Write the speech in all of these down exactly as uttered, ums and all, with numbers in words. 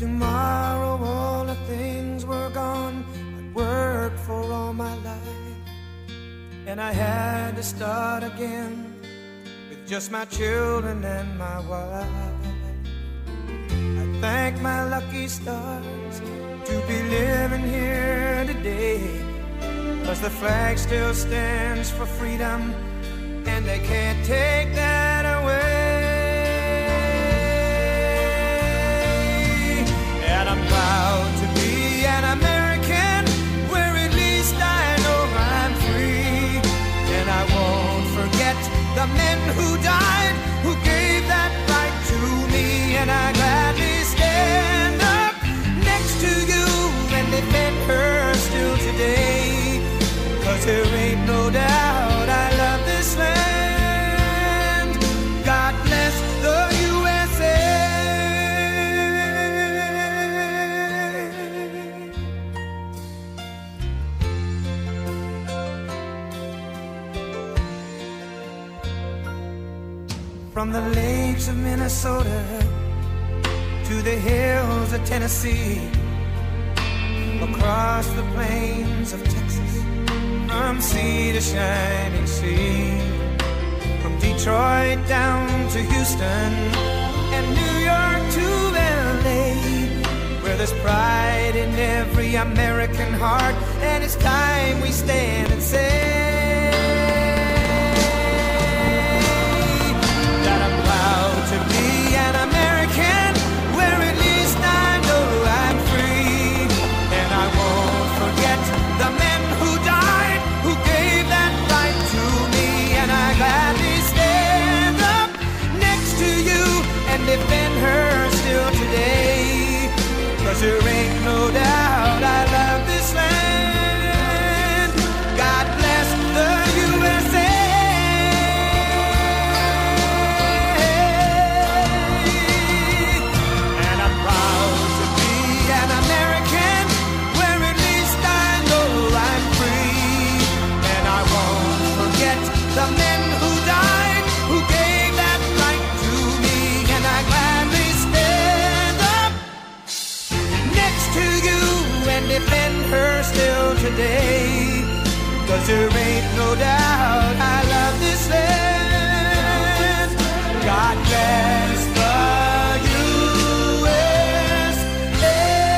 tomorrow all the things were gone I'd worked for all my life, and I had to start again with just my children and my wife. I thank my lucky stars to be living here today, 'cause the flag still stands for freedom, and they can't take that away. And I'm proud to be an American, where at least I know I'm free. And I won't forget the men who died, who gave that right to me. And I gladly stand up next to you and defend her still today, 'cause there ain't no doubt I love this land. God bless the U S A. From the lakes of Minnesota to the hills of Tennessee, across the plains of Texas, from sea to shining sea, from Detroit down to Houston and New York to L A, where there's pride in every American heart, and it's time we stand and say that I'm proud to be an American, where at least I know I'm free. And I won't forget the men who died, who gave that right to me. And I gladly stand up next to you and defend her still today, 'cause there ain't no doubt I love this land. God bless the U S A. And I'm proud to be an American, where at least I know I'm free. And I won't forget the men who died, who gave that right to me. And I gladly stand up next to you and defend her still today, 'cause there ain't no doubt I love this land. God bless the U S A.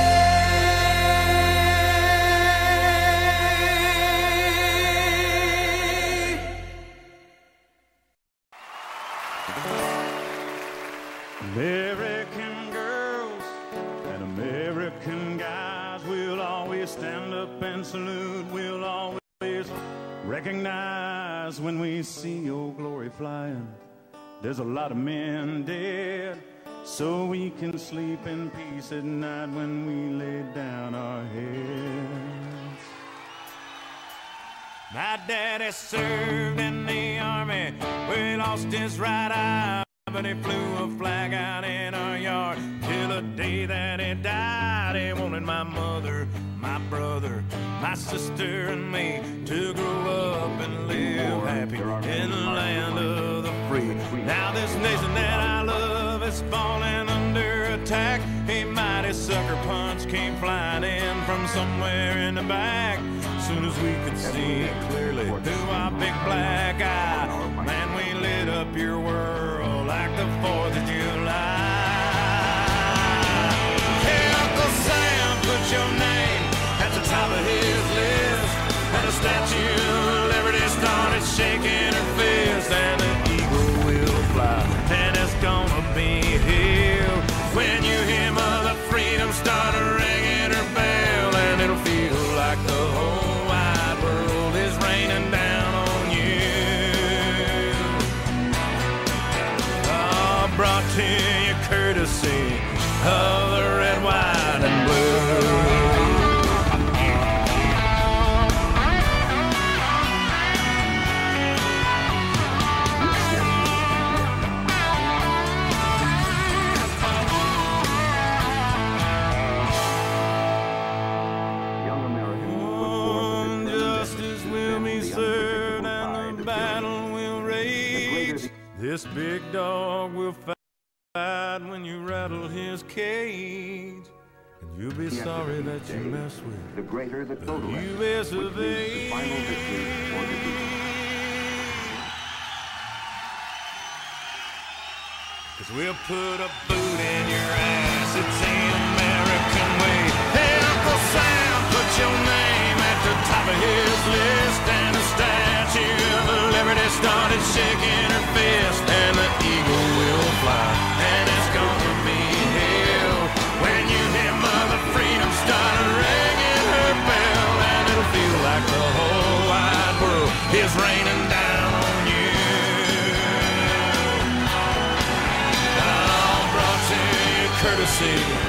American girls and American guys, we'll always stand up and salute. We'll always recognize when we see your glory flying. There's a lot of men dead, so we can sleep in peace at night when we lay down our heads. My daddy served in the army, we lost his right eye, but he flew a flag out in our yard till the day that he died. He wanted my mother, my brother, my sister, and me to grow up and live happy in the land of the free. Now this nation that I love is falling under attack. A mighty sucker punch came flying in from somewhere in the back. Soon as we could see it clearly through our big black eye, man, we lit up your world like the fourth of July. Hey, Uncle Sam, put your name at the top of his list, and the Statue of Liberty started shaking her fist, and the eagle will fly, and it's gonna be here when you hear Mother Freedom start ringing her bell, and it'll feel like the whole wide world is raining down on you. You'll be sorry that you messed with. The greater the total You effort, miss which a leads to final victory or defeat. Cause we'll put a boot in your ass. It's the American way. Hey, Uncle Sam, put your name at the top of his list. And the Statue of Liberty started shaking her fist. And the eagle will fly. And it's gonna be hell when you hear Mother Freedom start ringing her bell. And it'll feel like the whole wide world is raining down on you. All brought to you courtesy